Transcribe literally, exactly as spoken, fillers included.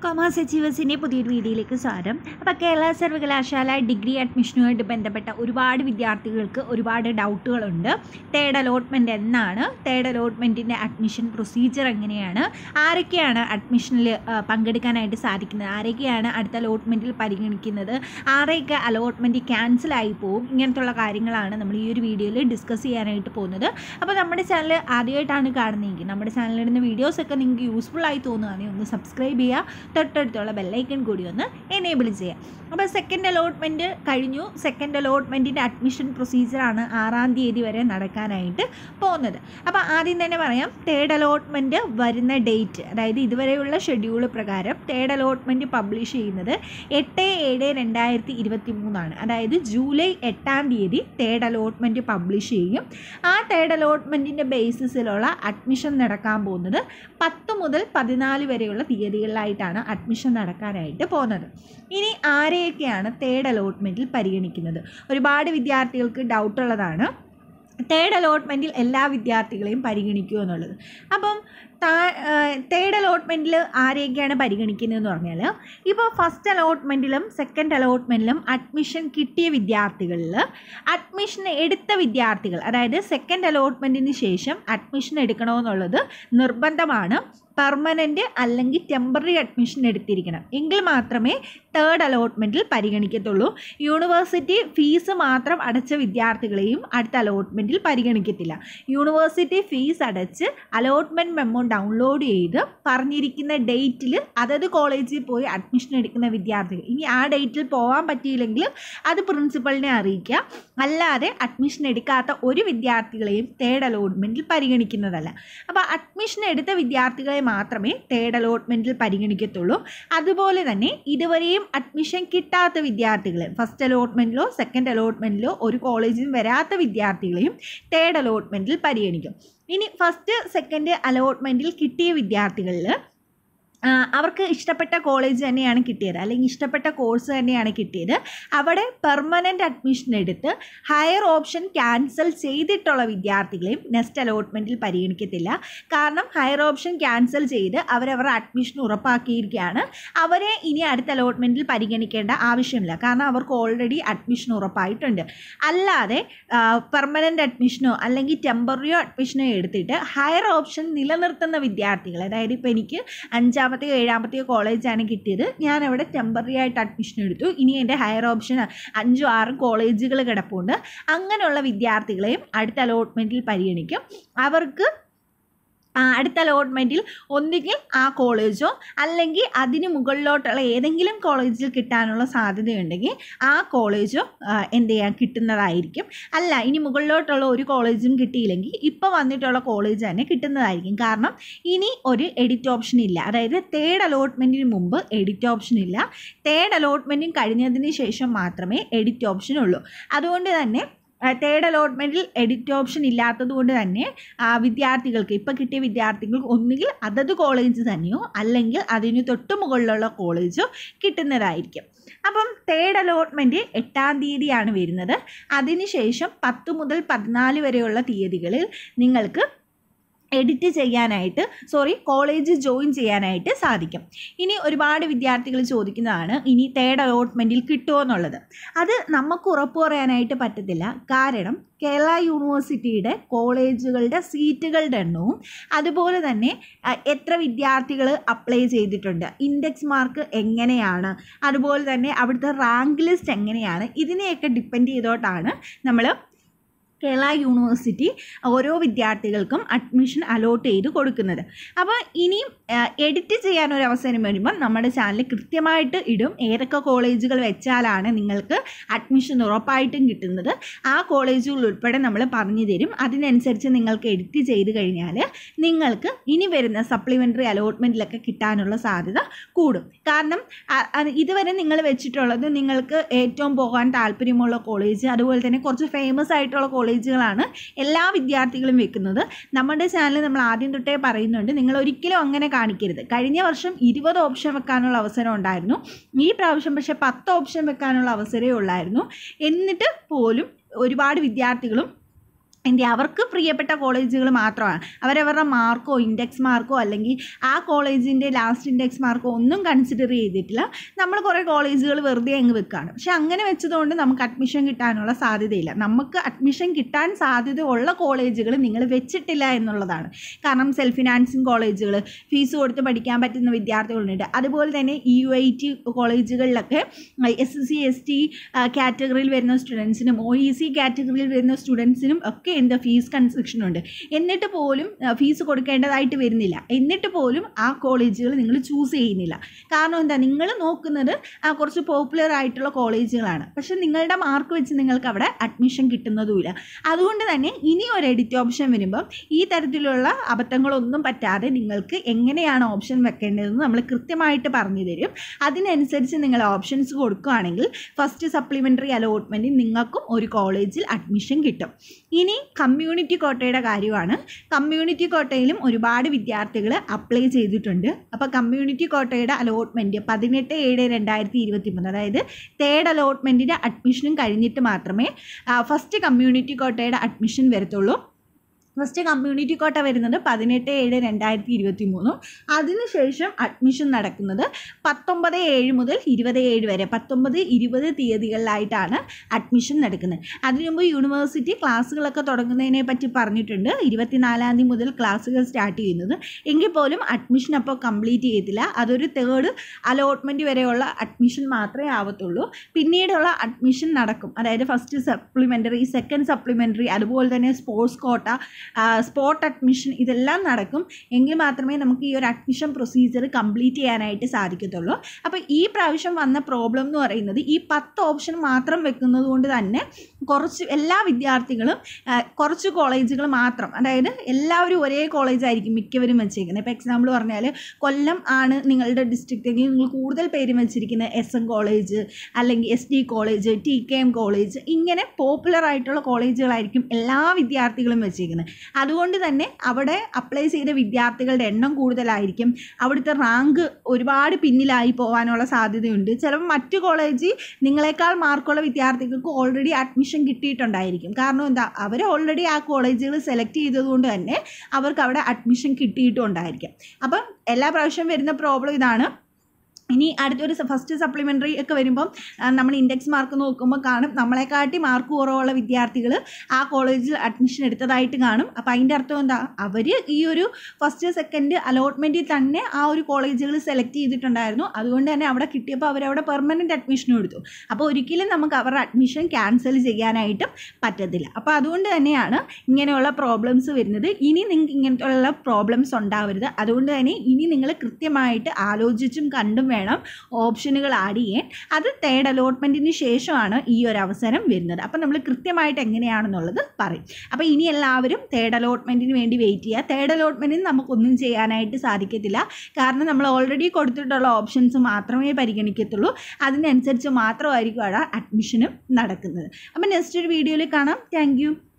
Commerce അച്ചീവേഴ്സിൻ്റെ പുതിയൊരു വീഡിയോയിലേക്ക് സ്വാഗതം. അപ്പോൾ കേരള സർവകലാശാല ഡിഗ്രി അഡ്മിഷനുമായിട്ട് ബന്ധപ്പെട്ട ഒരുപാട് വിദ്യാർത്ഥികൾക്ക് ഒരുപാട് ഡൗട്ടുകളുണ്ട്. തേർഡ് അലോട്ട്മെൻറ്റ് എന്നാണ്, തേർഡ് അലോട്ട്മെൻറ്റിൻ്റെ അഡ്മിഷൻ പ്രൊസീജിയർ എങ്ങനെയാണ്, ആരൊക്കെയാണ് അഡ്മിഷനിൽ പങ്കെടുക്കാനായിട്ട് സാധിക്കുന്നത്, ആരൊക്കെയാണ് അടുത്ത അലോട്ട്മെൻറ്റിൽ പരിഗണിക്കുന്നത്, ആരെയൊക്കെ അലോട്ട്മെൻറ്റ് ക്യാൻസലായി പോവും, ഇങ്ങനത്തുള്ള കാര്യങ്ങളാണ് നമ്മൾ ഈ ഒരു വീഡിയോയിൽ ഡിസ്കസ് ചെയ്യാനായിട്ട് പോകുന്നത്. അപ്പോൾ നമ്മുടെ ചാനൽ ആദ്യമായിട്ടാണ് കാണുന്നതെങ്കിൽ നമ്മുടെ ചാനലിടുന്ന വീഡിയോസൊക്കെ നിങ്ങൾക്ക് യൂസ്ഫുൾ ആയി തോന്നുകയാണെങ്കിൽ ഒന്ന് സബ്സ്ക്രൈബ് ചെയ്യുക, തൊട്ടടുത്തുള്ള ബെല്ലൈക്കൺ കൂടി ഒന്ന് എനേബിൾ ചെയ്യാം. അപ്പോൾ സെക്കൻഡ് അലോട്ട്മെൻറ്റ് കഴിഞ്ഞു. സെക്കൻഡ് അലോട്ട്മെൻറ്റിൻ്റെ അഡ്മിഷൻ പ്രൊസീജിയറാണ് ആറാം തീയതി വരെ നടക്കാനായിട്ട് പോകുന്നത്. അപ്പോൾ ആദ്യം തന്നെ പറയാം, തേർഡ് അലോട്ട്മെൻറ്റ് വരുന്ന ഡേറ്റ്, അതായത് ഇതുവരെയുള്ള ഷെഡ്യൂൾ പ്രകാരം തേർഡ് അലോട്ട്മെൻറ്റ് പബ്ലിഷ് ചെയ്യുന്നത് എട്ട് ഏഴ് രണ്ടായിരത്തി ഇരുപത്തി മൂന്നാണ്. അതായത് ജൂലൈ എട്ടാം തീയതി തേർഡ് അലോട്ട്മെൻറ്റ് പബ്ലിഷ് ചെയ്യും. ആ തേർഡ് അലോട്ട്മെൻറ്റിൻ്റെ ബേസിസിലുള്ള അഡ്മിഷൻ നടക്കാൻ പോകുന്നത് പത്ത് മുതൽ പതിനാല് വരെയുള്ള തീയതികളിലായിട്ടാണ് അഡ്മിഷൻ നടക്കാനായിട്ട് പോകുന്നത്. ഇനി ആരെയൊക്കെയാണ് തേർഡ് അലോട്ട്മെൻറ്റിൽ പരിഗണിക്കുന്നത്? ഒരുപാട് വിദ്യാർത്ഥികൾക്ക് ഡൗട്ടുള്ളതാണ് തേർഡ് അലോട്ട്മെൻറ്റിൽ എല്ലാ വിദ്യാർത്ഥികളെയും പരിഗണിക്കുക എന്നുള്ളത്. അപ്പം താ തേർഡ് അലോട്ട്മെൻറ്റിൽ ആരെയൊക്കെയാണ് പരിഗണിക്കുന്നതെന്ന് പറഞ്ഞാൽ, ഇപ്പോൾ ഫസ്റ്റ് അലോട്ട്മെൻറ്റിലും സെക്കൻഡ് അലോട്ട്മെൻറ്റിലും അഡ്മിഷൻ കിട്ടിയ വിദ്യാർത്ഥികളിൽ അഡ്മിഷൻ എടുത്ത വിദ്യാർത്ഥികൾ, അതായത് സെക്കൻഡ് അലോട്ട്മെൻറ്റിന് ശേഷം അഡ്മിഷൻ എടുക്കണമെന്നുള്ളത് നിർബന്ധമാണ്. പെർമനൻറ്റ് അല്ലെങ്കിൽ ടെമ്പററി അഡ്മിഷൻ എടുത്തിരിക്കണം എങ്കിൽ മാത്രമേ തേർഡ് അലോട്ട്മെൻറ്റിൽ പരിഗണിക്കത്തുള്ളൂ. യൂണിവേഴ്സിറ്റി ഫീസ് മാത്രം അടച്ച വിദ്യാർത്ഥികളെയും അടുത്ത അലോട്ട്മെൻറ്റിൽ പരിഗണിക്കത്തില്ല. യൂണിവേഴ്സിറ്റി ഫീസ് അടച്ച് അലോട്ട്മെൻറ്റ് മെമ്മോ ഡൗൺലോഡ് ചെയ്ത് പറഞ്ഞിരിക്കുന്ന ഡേറ്റിൽ അതത് കോളേജിൽ പോയി അഡ്മിഷൻ എടുക്കുന്ന വിദ്യാർത്ഥികൾ, ഇനി ആ ഡേറ്റിൽ പോകാൻ പറ്റിയില്ലെങ്കിൽ അത് പ്രിൻസിപ്പളിനെ അറിയിക്കുക. അല്ലാതെ അഡ്മിഷൻ എടുക്കാത്ത ഒരു വിദ്യാർത്ഥികളെയും തേർഡ് അലോട്ട്മെൻറ്റിൽ പരിഗണിക്കുന്നതല്ല. അപ്പോൾ അഡ്മിഷൻ എടുത്ത വിദ്യാർത്ഥികളെ മാത്രമേ തേർഡ് അലോട്ട്മെൻറ്റിൽ പരിഗണിക്കത്തുള്ളൂ. അതുപോലെ തന്നെ ഇതുവരെയും അഡ്മിഷൻ കിട്ടാത്ത വിദ്യാർത്ഥികളെ, ഫസ്റ്റ് അലോട്ട്മെൻറ്റിലോ സെക്കൻഡ് അലോട്ട്മെൻറ്റിലോ ഒരു കോളേജിലും വരാത്ത വിദ്യാർത്ഥികളെയും തേർഡ് അലോട്ട്മെൻറ്റിൽ പരിഗണിക്കും. ഇനി ഫസ്റ്റ് സെക്കൻഡ് അലോട്ട്മെൻറ്റിൽ കിട്ടിയ വിദ്യാർത്ഥികളിൽ അവർക്ക് ഇഷ്ടപ്പെട്ട കോളേജ് തന്നെയാണ് കിട്ടിയത്, അല്ലെങ്കിൽ ഇഷ്ടപ്പെട്ട കോഴ്സ് തന്നെയാണ് കിട്ടിയത്, അവിടെ പെർമനൻ്റ് അഡ്മിഷൻ എടുത്ത് ഹയർ ഓപ്ഷൻ ക്യാൻസൽ ചെയ്തിട്ടുള്ള വിദ്യാർത്ഥികളെയും നെക്സ്റ്റ് അലോട്ട്മെൻറ്റിൽ പരിഗണിക്കത്തില്ല. കാരണം ഹയർ ഓപ്ഷൻ ക്യാൻസൽ ചെയ്ത് അവരവരുടെ അഡ്മിഷൻ ഉറപ്പാക്കിയിരിക്കുകയാണ്. അവരെ ഇനി അടുത്ത അലോട്ട്മെൻറ്റിൽ പരിഗണിക്കേണ്ട ആവശ്യമില്ല, കാരണം അവർക്ക് ഓൾറെഡി അഡ്മിഷൻ ഉറപ്പായിട്ടുണ്ട്. അല്ലാതെ പെർമനൻ്റ് അഡ്മിഷനോ അല്ലെങ്കിൽ ടെമ്പററിയോ അഡ്മിഷനോ എടുത്തിട്ട് ഹയർ ഓപ്ഷൻ നിലനിർത്തുന്ന വിദ്യാർത്ഥികൾ, അതായത് ഇപ്പോൾ എനിക്ക് അഞ്ചാം ാമത്തെയോ ഏഴാമത്തെയോ കോളേജാണ് കിട്ടിയത്, ഞാൻ അവിടെ ടെമ്പററി ആയിട്ട് അഡ്മിഷൻ എടുത്തു, ഇനി എൻ്റെ ഹയർ ഓപ്ഷൻ അഞ്ചും ആറും കോളേജുകൾ കിടപ്പുണ്ട്, അങ്ങനെയുള്ള വിദ്യാർത്ഥികളെയും അടുത്ത അലോട്ട്മെൻറ്റിൽ പരിഗണിക്കും. അവർക്ക് അടുത്ത അലോട്ട്മെൻറ്റിൽ ഒന്നുകിൽ ആ കോളേജോ അല്ലെങ്കിൽ അതിന് മുകളിലോട്ടുള്ള ഏതെങ്കിലും കോളേജിൽ കിട്ടാനുള്ള സാധ്യതയുണ്ടെങ്കിൽ ആ കോളേജോ എന്ത് ചെയ്യാൻ കിട്ടുന്നതായിരിക്കും. അല്ല ഇനി മുകളിലോട്ടുള്ള ഒരു കോളേജും കിട്ടിയില്ലെങ്കിൽ ഇപ്പോൾ വന്നിട്ടുള്ള കോളേജ് തന്നെ കിട്ടുന്നതായിരിക്കും. കാരണം ഇനി ഒരു എഡിറ്റ് ഓപ്ഷൻ ഇല്ല, അതായത് തേർഡ് അലോട്ട്മെൻറ്റിന് മുമ്പ് എഡിറ്റ് ഓപ്ഷൻ ഇല്ല. തേർഡ് അലോട്ട്മെൻറ്റും കഴിഞ്ഞതിന് ശേഷം മാത്രമേ എഡിറ്റ് ഓപ്ഷൻ ഉള്ളൂ. അതുകൊണ്ട് തന്നെ തേർഡ് അലോട്ട്മെൻറ്റിൽ എഡിറ്റ് ഓപ്ഷൻ ഇല്ലാത്തത് കൊണ്ട് തന്നെ വിദ്യാർത്ഥികൾക്ക്, ഇപ്പോൾ കിട്ടിയ വിദ്യാർത്ഥികൾക്ക് ഒന്നുകിൽ അതത് കോളേജ് തന്നെയോ അല്ലെങ്കിൽ അതിന് തൊട്ട് മുകളിലുള്ള കോളേജോ കിട്ടുന്നതായിരിക്കും. അപ്പം തേർഡ് അലോട്ട്മെൻറ്റ് എട്ടാം തീയതിയാണ് വരുന്നത്. അതിനുശേഷം പത്ത് മുതൽ പതിനാല് വരെയുള്ള തീയതികളിൽ നിങ്ങൾക്ക് എഡിറ്റ് ചെയ്യാനായിട്ട് സോറി കോളേജ് ജോയിൻ ചെയ്യാനായിട്ട് സാധിക്കും. ഇനി ഒരുപാട് വിദ്യാർത്ഥികൾ ചോദിക്കുന്നതാണ്, ഇനി തേർഡ് അലോട്ട്മെൻറ്റിൽ കിട്ടുമോ എന്നുള്ളത്. അത് നമുക്ക് ഉറപ്പ് പറയാനായിട്ട് പറ്റത്തില്ല. കാരണം കേരള യൂണിവേഴ്സിറ്റിയുടെ കോളേജുകളുടെ സീറ്റുകളുടെ എണ്ണവും അതുപോലെ തന്നെ എത്ര വിദ്യാർത്ഥികൾ അപ്ലൈ ചെയ്തിട്ടുണ്ട്, ഇൻഡെക്സ് മാർക്ക് എങ്ങനെയാണ്, അതുപോലെ തന്നെ അവിടുത്തെ റാങ്ക് ലിസ്റ്റ് എങ്ങനെയാണ്, ഇതിനെയൊക്കെ ഡിപ്പെൻഡ് ചെയ്തോട്ടാണ് നമ്മൾ കേരള യൂണിവേഴ്സിറ്റി ഓരോ വിദ്യാർത്ഥികൾക്കും അഡ്മിഷൻ അലോട്ട് ചെയ്ത് കൊടുക്കുന്നത്. അപ്പോൾ ഇനിയും എഡിറ്റ് ചെയ്യാനൊരു അവസരം വരുമ്പോൾ നമ്മുടെ ചാനൽ കൃത്യമായിട്ട് ഇടും ഏതൊക്കെ കോളേജുകൾ വെച്ചാലാണ് നിങ്ങൾക്ക് അഡ്മിഷൻ ഉറപ്പായിട്ടും കിട്ടുന്നത്. ആ കോളേജുകൾ ഉൾപ്പെടെ നമ്മൾ പറഞ്ഞു തരും. അതിനനുസരിച്ച് നിങ്ങൾക്ക് എഡിറ്റ് ചെയ്ത് കഴിഞ്ഞാൽ നിങ്ങൾക്ക് ഇനി വരുന്ന സപ്ലിമെൻ്ററി അലോട്ട്മെൻറ്റിലൊക്കെ കിട്ടാനുള്ള സാധ്യത കൂടും. കാരണം ഇതുവരെ നിങ്ങൾ വെച്ചിട്ടുള്ളത് നിങ്ങൾക്ക് ഏറ്റവും പോകാൻ താല്പര്യമുള്ള കോളേജ്, അതുപോലെ തന്നെ കുറച്ച് ഫേമസ് ആയിട്ടുള്ള കോളേജ് കോളേജുകളാണ് എല്ലാ വിദ്യാർത്ഥികളും വെക്കുന്നത്. നമ്മുടെ ചാനൽ നമ്മൾ ആദ്യം തൊട്ടേ പറയുന്നുണ്ട്, നിങ്ങൾ ഒരിക്കലും അങ്ങനെ കാണിക്കരുത്. കഴിഞ്ഞ വർഷം ഇരുപത് ഓപ്ഷൻ വെക്കാനുള്ള അവസരം ഉണ്ടായിരുന്നു, ഈ പ്രാവശ്യം പക്ഷേ പത്ത് ഓപ്ഷൻ വെക്കാനുള്ള അവസരമേ ഉള്ളായിരുന്നു. എന്നിട്ട് പോലും ഒരുപാട് വിദ്യാർത്ഥികളും എൻ്റെ അവർക്ക് പ്രിയപ്പെട്ട കോളേജുകൾ മാത്രമാണ്. അവരവരുടെ മാർക്കോ ഇൻഡെക്സ് മാർക്കോ അല്ലെങ്കിൽ ആ കോളേജിൻ്റെ ലാസ്റ്റ് ഇൻഡെക്സ് മാർക്കോ ഒന്നും കൺസിഡർ ചെയ്തിട്ടില്ല. നമ്മൾ കുറേ കോളേജുകൾ വെറുതെ അങ്ങ് വെക്കുകയാണ്. പക്ഷെ അങ്ങനെ വെച്ചതുകൊണ്ട് നമുക്ക് അഡ്മിഷൻ കിട്ടാനുള്ള സാധ്യതയില്ല. നമുക്ക് അഡ്മിഷൻ കിട്ടാൻ സാധ്യത ഉള്ള കോളേജുകൾ നിങ്ങൾ വെച്ചിട്ടില്ല എന്നുള്ളതാണ്. കാരണം സെൽഫ് ഫിനാൻസിങ് കോളേജുകൾ, ഫീസ് കൊടുത്ത് പഠിക്കാൻ പറ്റുന്ന വിദ്യാർത്ഥികളുണ്ട്. അതുപോലെ തന്നെ ഇ യു ഐ ടി കോളേജുകളിലൊക്കെ S S C S T കാറ്റഗറിയിൽ വരുന്ന സ്റ്റുഡൻസിനും ഒ ഇ സി കാറ്റഗറിയിൽ വരുന്ന സ്റ്റുഡൻസിനും ഒക്കെ എന്താ ഫീസ് കൺസെഷൻ ഉണ്ട്. എന്നിട്ട് പോലും ഫീസ് കൊടുക്കേണ്ടതായിട്ട് വരുന്നില്ല. എന്നിട്ട് പോലും ആ കോളേജുകൾ നിങ്ങൾ ചൂസ് ചെയ്യുന്നില്ല. കാരണം എന്താ, നിങ്ങൾ നോക്കുന്നത് ആ കുറച്ച് പോപ്പുലർ ആയിട്ടുള്ള കോളേജുകളാണ്. പക്ഷെ നിങ്ങളുടെ മാർക്ക് വെച്ച് നിങ്ങൾക്ക് അവിടെ അഡ്മിഷൻ കിട്ടുന്നതുമില്ല. അതുകൊണ്ട് തന്നെ ഇനി ഒരു എഡിറ്റ് ഓപ്ഷൻ വരുമ്പം ഈ തരത്തിലുള്ള അബദ്ധങ്ങളൊന്നും പറ്റാതെ നിങ്ങൾക്ക് എങ്ങനെയാണ് ഓപ്ഷൻ വെക്കേണ്ടതെന്ന് നമ്മൾ കൃത്യമായിട്ട് പറഞ്ഞു തരും. അതിനനുസരിച്ച് നിങ്ങൾ ഓപ്ഷൻസ് കൊടുക്കുകയാണെങ്കിൽ ഫസ്റ്റ് സപ്ലിമെൻ്ററി അലോട്ട്മെൻറ്റിൽ നിങ്ങൾക്കും ഒരു കോളേജിൽ അഡ്മിഷൻ കിട്ടും. ഇനി കമ്മ്യൂണിറ്റി കോട്ടയുടെ കാര്യമാണ്. കമ്മ്യൂണിറ്റി കോട്ടയിലും ഒരുപാട് വിദ്യാർത്ഥികൾ അപ്ലൈ ചെയ്തിട്ടുണ്ട്. അപ്പോൾ കമ്മ്യൂണിറ്റി കോട്ടയുടെ അലോട്ട്മെൻറ്റ് പതിനെട്ട് ഏഴ് രണ്ടായിരത്തി ഇരുപത്തി മൂന്ന് അതായത് തേർഡ് അലോട്ട്മെൻറ്റിൻ്റെ അഡ്മിഷനും കഴിഞ്ഞിട്ട് മാത്രമേ ഫസ്റ്റ് കമ്മ്യൂണിറ്റി കോട്ടയുടെ അഡ്മിഷൻ വരത്തുള്ളൂ. ഫസ്റ്റ് കമ്മ്യൂണിറ്റി കോട്ട വരുന്നത് പതിനെട്ട് ഏഴ് രണ്ടായിരത്തി ഇരുപത്തി മൂന്നും അതിനുശേഷം അഡ്മിഷൻ നടക്കുന്നത് പത്തൊമ്പത് ഏഴ് മുതൽ ഇരുപത് ഏഴ് വരെ പത്തൊമ്പത് ഇരുപത് തീയതികളിലായിട്ടാണ് അഡ്മിഷൻ നടക്കുന്നത്. അതിനു മുമ്പ് യൂണിവേഴ്സിറ്റി ക്ലാസ്സുകളൊക്കെ തുടങ്ങുന്നതിനെ പറ്റി പറഞ്ഞിട്ടുണ്ട്. ഇരുപത്തിനാലാം തീയതി മുതൽ ക്ലാസ്സുകൾ സ്റ്റാർട്ട് ചെയ്യുന്നത്. എങ്കിൽ പോലും അഡ്മിഷൻ അപ്പോൾ കംപ്ലീറ്റ് ചെയ്യത്തില്ല. അതൊരു തേർഡ് അലോട്ട്മെൻറ്റ് വരെയുള്ള അഡ്മിഷൻ മാത്രമേ ആവത്തുള്ളൂ. പിന്നീടുള്ള അഡ്മിഷൻ നടക്കും. അതായത് ഫസ്റ്റ് സപ്ലിമെൻ്ററി, സെക്കൻഡ് സപ്ലിമെൻ്ററി, അതുപോലെ തന്നെ സ്പോർട്സ് കോട്ട, സ്പോട്ട് അഡ്മിഷൻ, ഇതെല്ലാം നടക്കും. എങ്കിൽ മാത്രമേ നമുക്ക് ഈ ഒരു അഡ്മിഷൻ പ്രൊസീജിയർ കംപ്ലീറ്റ് ചെയ്യാനായിട്ട് സാധിക്കത്തുള്ളൂ. അപ്പോൾ ഈ പ്രാവശ്യം വന്ന പ്രോബ്ലം എന്ന് പറയുന്നത് ഈ പത്ത് ഓപ്ഷൻ മാത്രം വെക്കുന്നത് കൊണ്ട് തന്നെ കുറച്ച് എല്ലാ വിദ്യാർത്ഥികളും കുറച്ച് കോളേജുകൾ മാത്രം, അതായത് എല്ലാവരും ഒരേ കോളേജായിരിക്കും മിക്കവരും വെച്ചിരിക്കുന്നത്. ഇപ്പോൾ എക്സാമ്പിൾ പറഞ്ഞാൽ കൊല്ലം ആണ് നിങ്ങളുടെ ഡിസ്ട്രിക്റ്റ് എങ്കിൽ നിങ്ങൾ കൂടുതൽ പേര് വെച്ചിരിക്കുന്നത് എസ് എൻ കോളേജ് അല്ലെങ്കിൽ S D college, T K M college, ഇങ്ങനെ പോപ്പുലർ ആയിട്ടുള്ള കോളേജുകളായിരിക്കും എല്ലാ വിദ്യാർത്ഥികളും വെച്ചിരിക്കുന്നത്. അതുകൊണ്ട് തന്നെ അവിടെ അപ്ലൈ ചെയ്ത വിദ്യാർത്ഥികളുടെ എണ്ണം കൂടുതലായിരിക്കും. അവിടുത്തെ റാങ്ക് ഒരുപാട് പിന്നിലായി പോകാനുള്ള സാധ്യതയുണ്ട്. ചിലപ്പോൾ മറ്റു കോളേജിൽ നിങ്ങളെക്കാൾ മാർക്കുള്ള വിദ്യാർത്ഥികൾക്ക് ഓൾറെഡി അഡ്മിഷൻ കിട്ടിയിട്ടുണ്ടായിരിക്കും. കാരണം എന്താ, അവർ ഓൾറെഡി ആ കോളേജുകൾ സെലക്ട് ചെയ്തതുകൊണ്ട് തന്നെ അവർക്ക് അവിടെ അഡ്മിഷൻ കിട്ടിയിട്ടുണ്ടായിരിക്കും. അപ്പം എല്ലാ പ്രാവശ്യം വരുന്ന പ്രോബ്ലം ഇതാണ്. ഇനി അടുത്തൊരു ഫസ്റ്റ് സപ്ലിമെൻ്ററി ഒക്കെ വരുമ്പം നമ്മൾ ഇൻഡെക്സ് മാർക്ക് നോക്കുമ്പോൾ കാണും നമ്മളെക്കാട്ടി മാർക്ക് കുറവുള്ള വിദ്യാർത്ഥികൾ ആ കോളേജിൽ അഡ്മിഷൻ എടുത്തതായിട്ട് കാണും. അപ്പോൾ അതിൻ്റെ അർത്ഥം എന്താ, അവർ ഈ ഒരു ഫസ്റ്റ് സെക്കൻഡ് അലോട്ട്മെൻറ്റിൽ തന്നെ ആ ഒരു കോളേജുകൾ സെലക്ട് ചെയ്തിട്ടുണ്ടായിരുന്നു. അതുകൊണ്ട് തന്നെ അവിടെ കിട്ടിയപ്പോൾ അവരവിടെ പെർമനൻറ്റ് അഡ്മിഷനും എടുത്തു. അപ്പോൾ ഒരിക്കലും നമുക്ക് അവരുടെ അഡ്മിഷൻ ക്യാൻസൽ ചെയ്യാനായിട്ടും പറ്റത്തില്ല. അപ്പോൾ അതുകൊണ്ട് തന്നെയാണ് ഇങ്ങനെയുള്ള പ്രോബ്ലംസ് വരുന്നത്. ഇനി നിങ്ങൾക്ക് ഇങ്ങനത്തെയുള്ള പ്രോബ്ലംസ് ഉണ്ടാവരുത്. അതുകൊണ്ട് തന്നെ ഇനി നിങ്ങൾ കൃത്യമായിട്ട് ആലോചിച്ചും കണ്ടും വേണം ഓപ്ഷനുകൾ ആഡ് ചെയ്യാൻ. അത് തേർഡ് അലോട്ട്മെൻറ്റിന് ശേഷമാണ് ഈ ഒരു അവസരം വരുന്നത്. അപ്പം നമ്മൾ കൃത്യമായിട്ട് എങ്ങനെയാണെന്നുള്ളത് പറയും. അപ്പോൾ ഇനി എല്ലാവരും തേർഡ് അലോട്ട്മെൻറ്റിന് വേണ്ടി വെയിറ്റ് ചെയ്യുക. തേർഡ് അലോട്ട്മെൻറ്റിന് നമുക്കൊന്നും ചെയ്യാനായിട്ട് സാധിക്കത്തില്ല. കാരണം നമ്മൾ ഓൾറെഡി കൊടുത്തിട്ടുള്ള ഓപ്ഷൻസ് മാത്രമേ പരിഗണിക്കത്തുള്ളൂ. അതിനനുസരിച്ച് മാത്രമായിരിക്കും അവിടെ അഡ്മിഷനും നടക്കുന്നത്. അപ്പം നെക്സ്റ്റ് ഒരു വീഡിയോയിൽ കാണാം. Thank U.